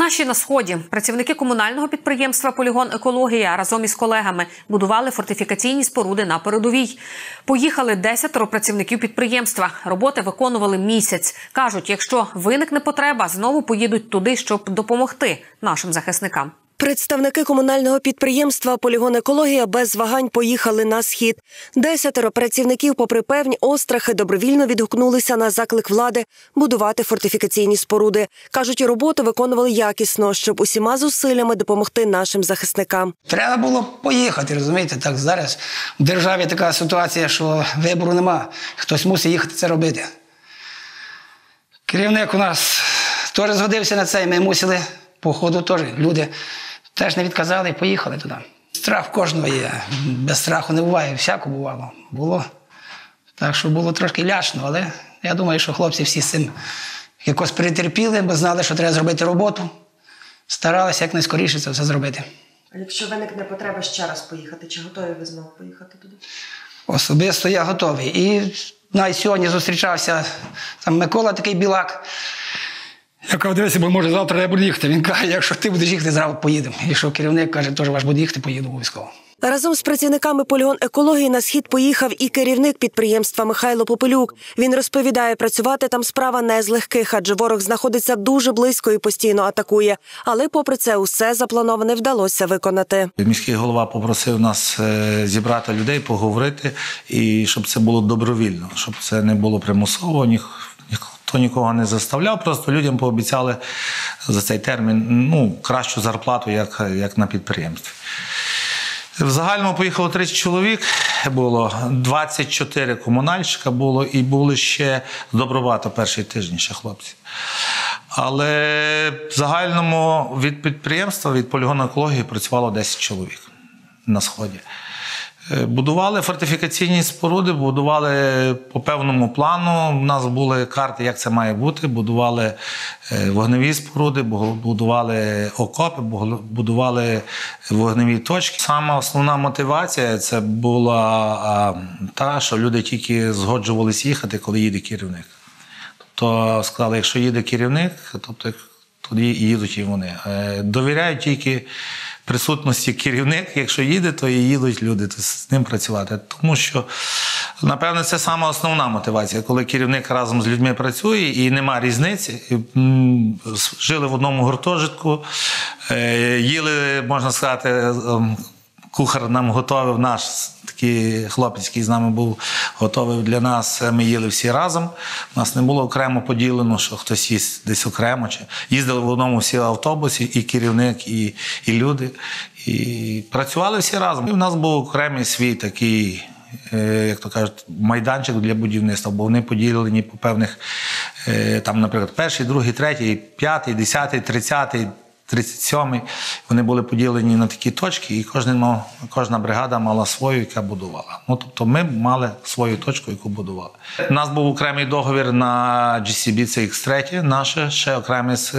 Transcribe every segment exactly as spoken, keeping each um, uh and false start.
Наші на Сході. Працівники комунального підприємства «Полігон Екологія» разом із колегами будували фортифікаційні споруди на передовій. Поїхали десятеро працівників підприємства. Роботи виконували місяць. Кажуть, якщо виникне потреба, знову поїдуть туди, щоб допомогти нашим захисникам. Представники комунального підприємства «Полігон Екологія» без вагань поїхали на Схід. Десятеро працівників, попри певні острахи, добровільно відгукнулися на заклик влади будувати фортифікаційні споруди. Кажуть, роботу виконували якісно, щоб усіма зусиллями допомогти нашим захисникам. Треба було поїхати, розумієте? Так, зараз в державі така ситуація, що вибору нема. Хтось мусить їхати це робити. Керівник у нас теж згодився на це, і ми мусили, по ходу теж люди теж не відказали і поїхали туди. Страх в кожного є. Без страху не буває. Всяко бувало. Було. Так що було трошки лячно, але я думаю, що хлопці всі з цим якось перетерпіли, бо знали, що треба зробити роботу. Старалися якнайскоріше це все зробити. А якщо виникне потреба ще раз поїхати, чи готові ви знову поїхати туди? Особисто я готовий. І навіть сьогодні зустрічався там Микола такий Білак. Я кажу, дивися, бо може завтра я буду їхати. Він каже, якщо ти будеш їхати, зразу поїдемо. Якщо керівник каже, теж ваш буде їхати, поїду обов'язково. Разом з працівниками «Полігон Екології» на Схід поїхав і керівник підприємства Михайло Попелюк. Він розповідає, працювати там справа не з легких, адже ворог знаходиться дуже близько і постійно атакує. Але попри це усе заплановане вдалося виконати. Міський голова попросив нас зібрати людей, поговорити, і щоб це було добровільно, щоб це не було примусово, ніхто нікого не заставляв, просто людям пообіцяли за цей термін ну, кращу зарплату, як, як на підприємстві. В загальному поїхало тридцять чоловік, було двадцять чотири комунальщика було і були ще добровато перший тиждень ще хлопці. Але в загальному від підприємства, від полігону екології працювало десять чоловік на Сході. Будували фортифікаційні споруди, будували по певному плану. У нас були карти, як це має бути. Будували вогневі споруди, будували окопи, будували вогневі точки. Сама основна мотивація – це була та, що люди тільки згоджувались їхати, коли їде керівник. Тобто сказали, якщо їде керівник, тобто тоді їдуть і вони. Довіряють тільки присутності керівник, якщо їде, то і їдуть люди, то з ним працювати. Тому що, напевно, це сама основна мотивація, коли керівник разом з людьми працює і нема різниці. Жили в одному гуртожитку, їли, можна сказати, кухар нам готовив, наш такий хлопець, який з нами був, готовий для нас, ми їли всі разом. У нас не було окремо поділено, що хтось їсть десь окремо. Їздили в одному всі автобусі, і керівник, і, і люди. І працювали всі разом. І в нас був окремий свій такий, як то кажуть, майданчик для будівництва, бо вони поділені по певних, там, наприклад, перший, другий, третій, п'ятий, десятий, тридцятий, тридцять сьомий. Вони були поділені на такі точки, і кожен мав, кожна бригада мала свою, яка будувала. Ну, тобто ми мали свою точку, яку будували. У нас був окремий договір на джі сі бі, це ікс три, наше, ще окремий з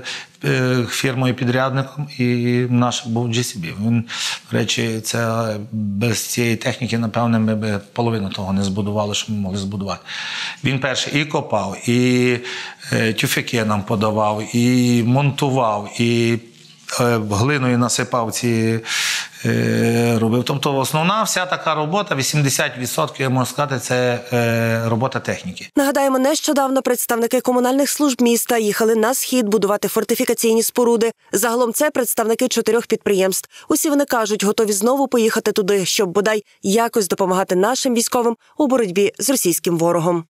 фірмою-підрядником, і наш був джі сі бі. Він, до речі, це без цієї техніки, напевне, ми б половину того не збудували, що ми могли збудувати. Він перший і копав, і тюфяки нам подавав, і монтував, і глиною насипав ці, робив. Тобто основна вся така робота, вісімдесят відсотків, я можу сказати, це робота техніки. Нагадаємо, нещодавно представники комунальних служб міста їхали на Схід будувати фортифікаційні споруди. Загалом це представники чотирьох підприємств. Усі вони кажуть, готові знову поїхати туди, щоб бодай якось допомагати нашим військовим у боротьбі з російським ворогом.